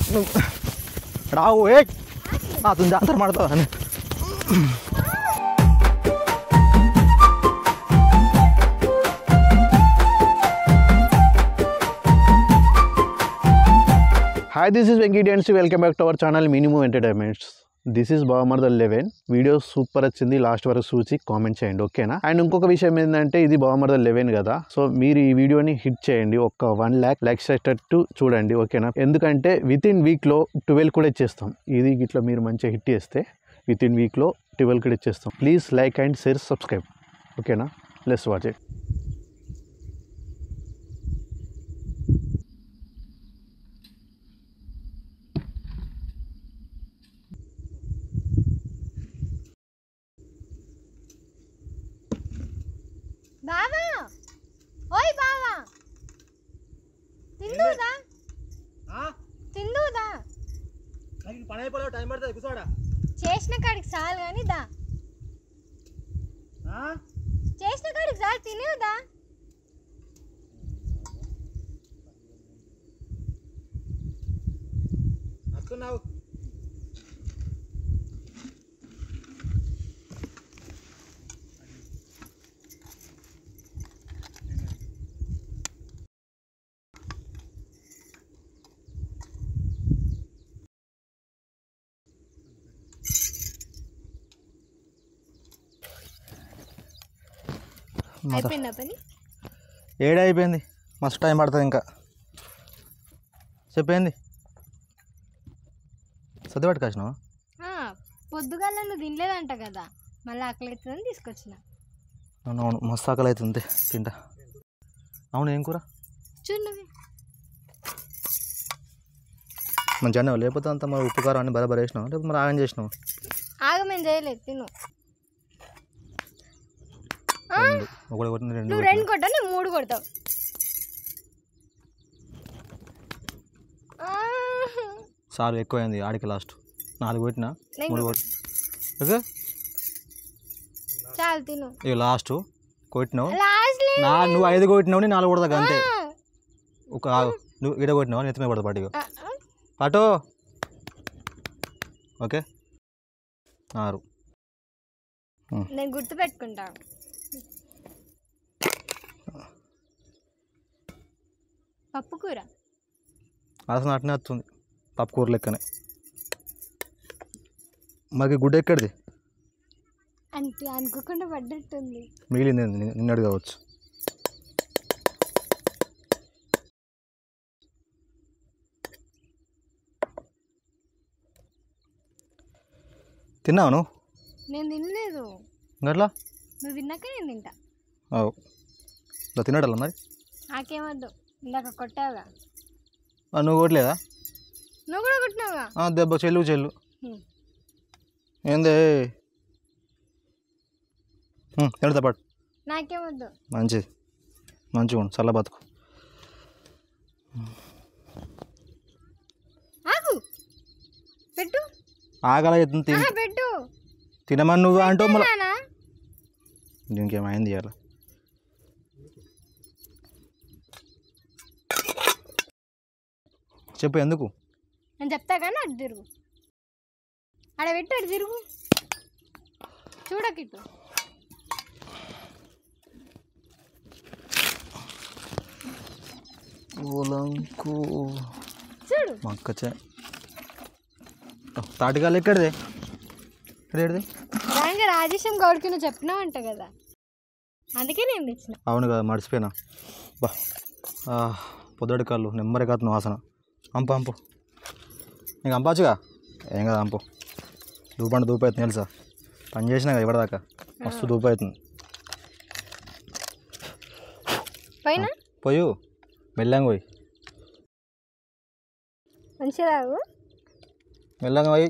राहू एक तुम जातर ಮಾಡ್ತಾವ Hi, this is Venki and welcome back to our channel Minimum Entertainments. This is Bavamardal 11 video super వచ్చింది last వరకు చూసి కామెంట్ చేయండి ఓకేనా. అండ్ ఇంకొక విషయం ఏంటంటే ఇది Bavamardal 11 కదా, సో మీరు ఈ వీడియోని హిట్ చేయండి, ఒక 1 lakh లైక్స్ వచ్చేటట్టు చూడండి ఓకేనా. ఎందుకంటే విత్ ఇన్ వీక్లో 12 కూడా ఇచ్చేస్తాం. ఇది ఇట్లా మీరు మంచిగా హిట్ చేస్తే విత్ ఇన్ వీక్లో 12 కూడా ఇచ్చేస్తాం. Please like and share subscribe ఓకేనా. Let's watch it. బావా ఓయ్ బావా తిందుదా తిందుదా నాకు పని అయిపోలే టైం పడుతుంది కూర్చోడా. చేసిన కాడికి చాలు కానీ దా చేసిన కాడికి చాలు తినేవుదా. వస్తున్నావు అయిపోయిందా పని? ఏడైపోయింది, మస్తు టైం పడుతుంది ఇంకా. చెప్పేంది సర్ది పట్టుకొచ్చినావా? పొద్దుగాల నువ్వు తినలేదంట కదా, మళ్ళీ ఆకలి అవుతుందని తీసుకొచ్చిన. అవును మస్తు ఆకలి అవుతుంది, తింటా. అవును ఏం కూర? చూడు మంచిగా అన్నావు, లేకపోతే అంత మరి ఉప్పు కారం అన్ని బరాబర్ వేసినావు, లేకపోతే మరి ఆగం చేసినావు? ఆగమేం చేయలేదు, తిను. ఒకటి కొట్టిన నువ్వు 2 కొట్టావు, నేను 3 కొడతావు. సార్ ఎక్కువైంది ఆడికి, లాస్ట్ 4 కొట్టినా 3 కొట్టి ఓకే చాలు తిను. ఇక లాస్ట్ కొట్టినావు, లాస్ట్ నువ్వు 5 కొట్టినావు, నేను 4 కొడతా అంతే. ఒక నువ్వు ఈడ కొట్టినావు, నేను ఎత్తుమే కొడతా పాటిగా పాటు ఓకే 6. నేను గుర్తు పెట్టుకుంటా. పప్పు కూర అసలు అట్నే వస్తుంది, పప్పు కూర లెక్కనే. మాకు గుడ్డ ఎక్కడిది అంటే అనుకోకుండా పడ్డట్టుంది, మిగిలింది నిన్నడు కావచ్చు. తిన్నావు నువ్వు? నేను తినలేదు. గట్లా నువ్వు తిన్నాక నేను తింటా. తిన్నాడల్లా మరి? నాకేమద్దు, ఇందాక కొట్టావుగా. నువ్వు కొట్టలేదా? నువ్వు కూడా కొట్టినావుగా. దెబ్బ చెల్లు ఏందే తిడతా పాటు. నాకేమద్దు. మంచిది, మంచిగా ఉండు, చల్ల బతుకు. ఆగు పెట్టు, ఆగలా పెట్టు. తినమని నువ్వు అంటావు మళ్ళీ. దీనికేమైంది ఇవాళ? చెప్పు ఎందుకు? నేను చెప్తా కానీ అటు తిరుగు, ఆడ పెట్టు, అటు తిరుగు, చూడకిట్టు. చూడు మక్కచే తాటికాలు ఎక్కడిదే? దానికి రాజేశం గౌడ్కి నువ్వు చెప్పినావంట కదా, అందుకే నేను తెచ్చిన. అవును కదా, మర్చిపోయినా. బా పొద్దుడి కాళ్ళు నెమ్మరి కాదు వాసన. అంపు నీకు అంపచ్చుగా, ఏం కదా అంపు. దూపంటే దూపు అవుతుంది తెలుసా, పని చేసినా కదా ఇవ్వదాకా మస్తు దూపు అవుతుంది. పైన పోయి మెల్లంగా పోయి, మంచిగా తాగు, మెల్లంగా పోయి.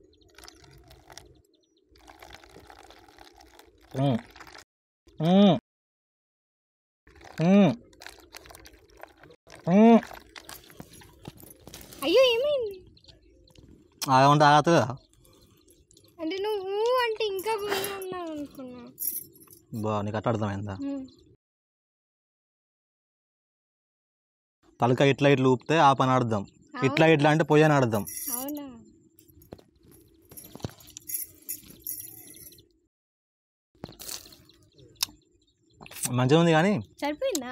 అయ్యో ఏమైంది? ఆగమంటే ఆగదు కదా. అంటే నువ్వు అంటే ఇంకా ఉన్నావు అనుకున్నా. బా నీకు అట్లా అర్థమైందా? తలకాయ ఇట్లా ఇట్లా ఊపితే ఆ పని అర్థం, ఇట్లా ఇట్లా అంటే పొయ్యి అని అర్థం. అవునా మంచిగా ఉంది కానీ సరిపోయిందా?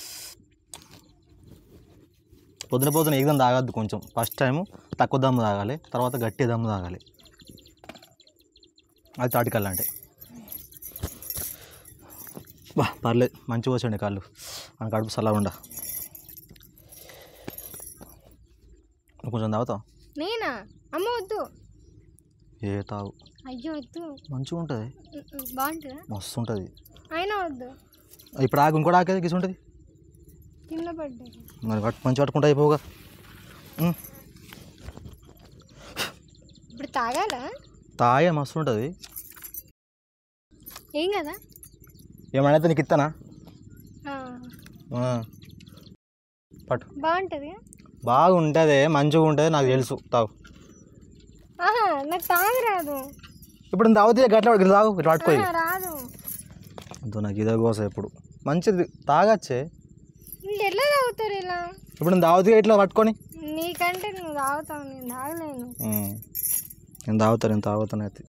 పొద్దున ఏదైనా తాగద్దు. కొంచెం ఫస్ట్ టైము తక్కువ దమ్ము తాగాలి, తర్వాత గట్టి దమ్ము తాగాలి. అది తాటికల్లా అంటే బా పర్లేదు, మంచిగా వచ్చండి కాళ్ళు. మన కడుపు సలా ఉండ. నువ్వు కొంచెం తాగుతావు? నేనా? అమ్మ వద్దు. ఏ తాగు, అయ్యో వద్దు. మంచిగా ఉంటుంది, బాగుంటుందా? మస్తు ఉంటుంది. అయినా వద్దు. ఇప్పుడు ఆకు ఇంకోటి ఆకేది కిసి ఉంటుంది. కింద పడ్డాయి. మరి మంచిగా పట్టుకుంటా అయిపోగా. ఇప్పుడు తాగాలా? తాగే మస్తు ఉంటుంది. ఏం కదా? ఏమైనా నీకు ఇస్తానా? పట్టు. బాగుంటుంది. బాగుంటుంది, మంచిగా ఉంటుంది, నాకు తెలుసు. తాగు. నాకు తాగరాదు. ఇప్పుడు తాగుతే గట్ల తాగు, ఇట్లా పట్టుకోయి. రాదు. అంతో నాకు ఇదే కోసం. ఎప్పుడు మంచిది తాగచ్చే. ఎట్లా తాగుతారు ఇలా? ఇప్పుడు నేను తాగుతా ఇట్లా పట్టుకొని. నీకంటే నువ్వు తాగుతావు, నేను తాగలేను. నేను తాగుతాను అయితే.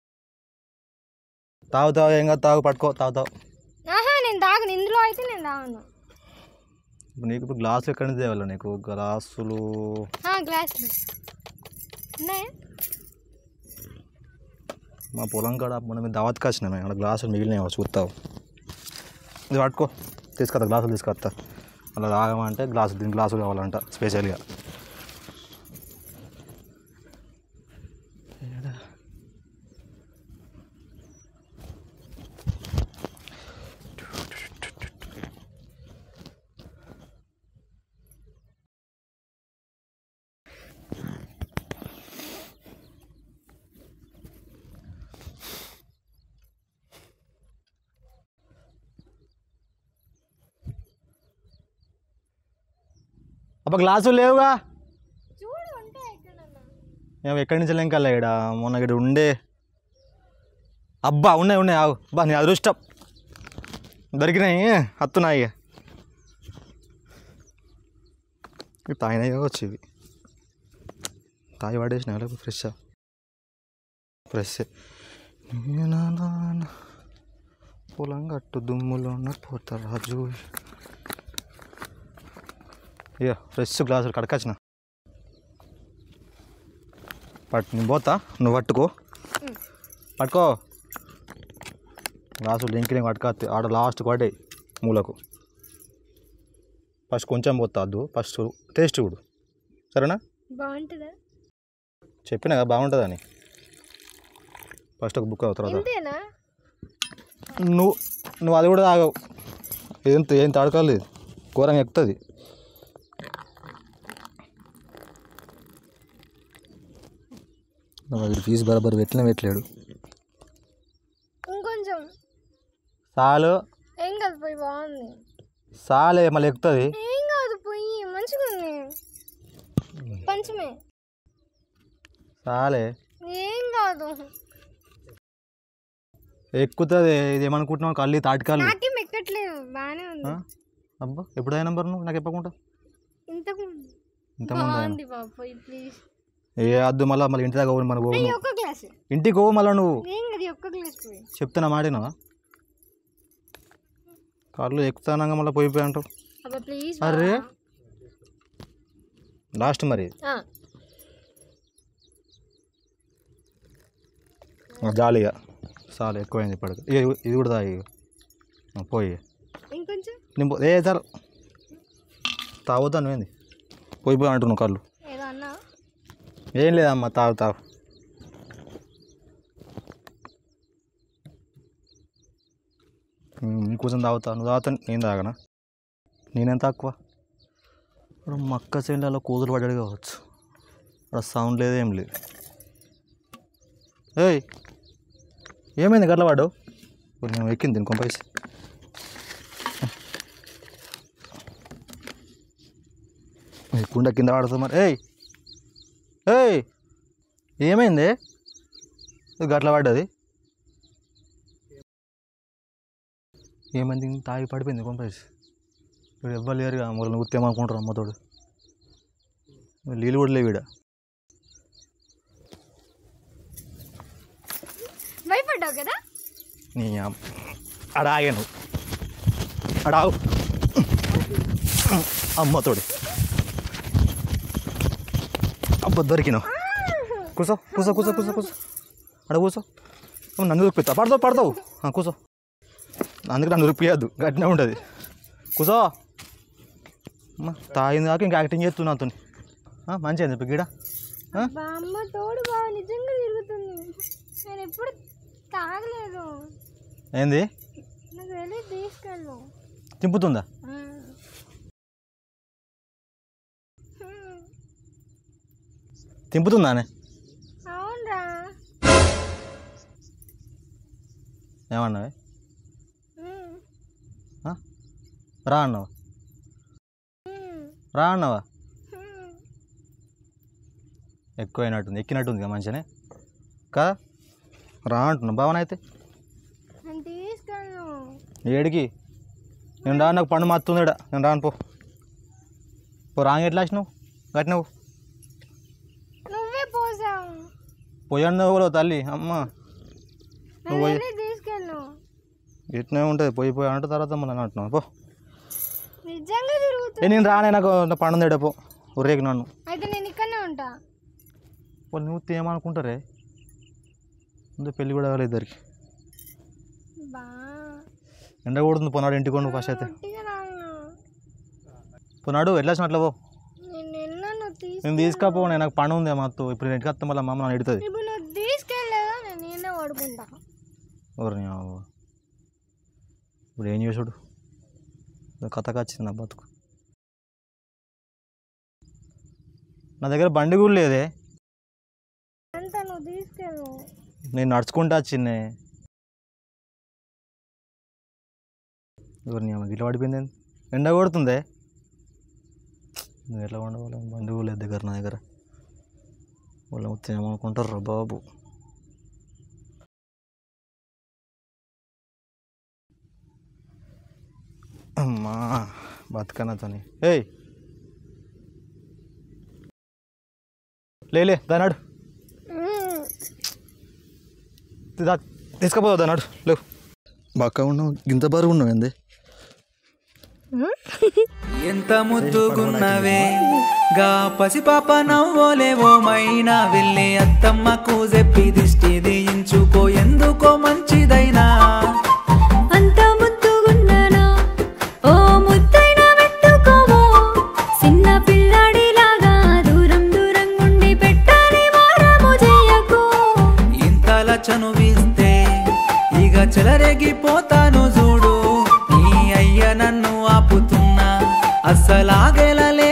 తాగుతావు ఏం కాదు, తాగు, పట్టుకో, తాగుతావు. నేను తాగను, ఇందులో అయితే నేను తాగను. ఇప్పుడు నీకు ఇప్పుడు గ్లాసులు ఎక్కడి నుంచి తేవాలి? నీకు గ్లాసులు గ్లాసులు ఉన్నాయా? మా పొలం కాడ మనం దావత్కి వచ్చినా మేము, అక్కడ గ్లాసులు మిగిలినాయి, చూస్తావు. ఇది పట్టుకో, తీసుకొస్తా, గ్లాసులు తీసుకొస్తా. అలా తాగమంటే దీని గ్లాసులు కావాలంట స్పెషల్గా. అబ్బా గ్లాసులు లేవుగా. మేము ఎక్కడి నుంచి వెళ్ళాం ఇక్కడ మొన్న ఇక్కడ ఉండే. అబ్బా ఉన్నాయి ఆవు. అబ్బా నీ అదృష్టం, దొరికినాయి, హత్తున్నాయి. ఇవి తాగినాయి కావచ్చు. ఇవి తాగి పడేసినా లేకపోతే ఫ్రెష్ పొలం గట్టు దుమ్ములో ఉన్న పోతరాజు. ఇక ఫ్రెష్ గ్లాసులు కడకొచ్చిన. నేను పోతా, నువ్వు పట్టుకో గ్లాసులు. ఇంక నేను పట్టుకొస్తే ఆడ లాస్ట్కి పడ్డాయి మూలకు. ఫస్ట్ కొంచెం పోతాద్దు, ఫస్ట్ టేస్ట్ చూడు, సరేనా? బాగుంటుందా? చెప్పినా కదా బాగుంటుందని. ఫస్ట్ ఒక బుక్ అవుతారు. నువ్వు అది కూడా తాగవు. ఏం తాడకాలేదు, ఘోరంగా ఎక్కుతుంది. ఫీజు బరాబర్ పెట్టలేడు. ఇంకొంచెం చాలు. ఏం కాదు, పోయి బాగుంది. చాలే, మళ్ళీ ఎక్కుతుంది. ఏం కాదు, పోయి మంచిగా ఉంది. కొంచెమే చాలే, ఏం కాదు. ఎక్కుతుంది. ఇది ఏమనుకుంటున్నావు? కళ్ళు తాటికాళ్ళు. నాకేం ఎక్కట్లేదు, బాగానే ఉంది. అబ్బా ఎప్పుడు అయినా నంబర్ నువ్వు నాకు చెప్పకుండా? ఇంతకుముందు పోయి ప్లీజ్. ఏ అద్దు, మళ్ళీ ఇంటి దాకా మన ఇంటికి పోవు మళ్ళీ. నువ్వు చెప్తున్నా మాడినావా? కాళ్ళు ఎక్కుతానంగా మళ్ళీ పోయిపోయి అంటావు. అరే లాస్ట్ మరి జాలీగా చాలా ఎక్కువైంది ఇప్పటికి. ఇది కూడా తాగి పోయి నేను ఏ సార్ తాగుతాను. ఏంది పోయిపోయి అంటున్నావు? కళ్ళు ఏం లేదమ్మా, తాగు. ఇంకొంచెం తాగుతా. నువ్వు తాగుతా, నేను తాగనా? నేనేం తక్కువ. ఇప్పుడు మక్క చెండాలో కూతురు పడ్డాడు కావచ్చు. అక్కడ సౌండ్ లేదు, ఏం లేదు. ఏయ్ ఏమైంది గట్ల పడ్డావు? నేను ఎక్కింది దీని కొంపేసి. కుండ కింద పడుతుంది మరి. ఏయ్ ఏమైంది? గట్ల పడ్డది. ఏమైంది? తాగి పడిపోయింది కొంపేసి. ఇప్పుడు ఎవ్వరు లేరుగా, మొదలు గుర్తేమనుకుంటారు అమ్మతోడు. నీళ్ళు కూడా లేవు ఈడ. భయపడ్డావు కదా నీ అడ ఆగాను అడావు అమ్మతోడు అబ్బ దొరికినావు. కూసో కూసో కూసో కూసో కూసో అడ కూసో. నన్ను దొరికిపోతా పడతావు కూసో. అందుకే నన్ను దొరికిపోయద్దు గట్టినే ఉంటుంది. కూసో అమ్మ తాగింది కాక ఇంకా యాక్టింగ్ చేస్తున్నా నాతో. మంచిగా చెప్పి గీడ అమ్మ తోడు బాగా నిజంగా తిరుగుతుంది. నేను ఎప్పుడు తాగలేదు. ఏంది నాకు వెళ్ళి తీసుకెళ్ళు. తింపుతుందా? తింపుతుందానే? అవునరా. ఏమన్నావే? రా అన్నావా? రా అన్నావా? ఎక్కువైనట్టుంది ఎక్కినట్టుంది కదా మంచిగానే కదా. రా అంటున్నా భావన అయితే తీసుకెళ్ళు. ఏడికి? నేను రా నాకు పండు మత్తుంది ఇడ. నేను రాను పో రాంగ్ ఎట్లా వచ్చినావు గట్టి నువ్వు నువ్వే పోసావు. పోయాను కూడా తల్లి అమ్మ నువ్వు పోయి తీసుకెళ్ళు. ఇట్నే ఉంటుంది పోయి అంటే తర్వాత మళ్ళీ అంటున్నావు పో. నిజంగా తిరుగుతుంది. నేను రానే నాకు పండు ఏడపో ఉర్రేకి నన్ను. అయితే నేను ఇక్కడనే ఉంటా. వాళ్ళు నువ్వు ఏమనుకుంటారే ముందు పెళ్ళి కూడా కావాలి ఇద్దరికి. ఎండ కొడుతుంది పోనాడు ఇంటికి నువ్వు ఫస్ట్ అయితే పోనాడు ఎట్లా వచ్చిన అట్లా పో. నేను తీసుకపోనే నాకు పని ఉంది మాతో. ఇప్పుడు ఇంటికి వస్తే మళ్ళీ అమ్మ నన్ను ఎడుతుంది. ఎవరిని ఇప్పుడు ఏం చేసుడు కథకు వచ్చింది నా బతుకు. నా దగ్గర బండి కూడా లేదే. నేను నడుచుకుంటా వచ్చిందే. ఎవరిని గిట్ల పడిపోయింది. ఎండ కొడుతుందే. నువ్వు ఎట్లా వండవాలి బండి కూడా లేదు దగ్గర నా దగ్గర. వాళ్ళు మొత్తం ఏమనుకుంటారు బాబు. అమ్మా బతుకన్నతోని. ఏయ్ లేలే దానాడు తీసుకపోతావు దానాడు లేవు. బాగా ఉన్నావు ఇంత బరువు ఉన్నావు ఏంది? ఎంత ముద్దుగున్నవే గా పసిపాప నవ్వోలేవో మైనా వెళ్ళి అత్తమ్మకు చెప్పి దిష్టి దించుకో ఎందుకో మంచిదైనా. అంత ముద్దుగున్నానా ఓ ముద్దైనా పెట్టుకోవో చిన్న పిల్లాడిలాగా దూరం దూరం ఉండి పెట్టాలి వారము చేయకు. ఇంతలా చనువిస్తే ఇక చెలరేగిపోతాను చూడు. నీ అయ్య నన్ను ఆపుతున్నా అస్సలాగేలా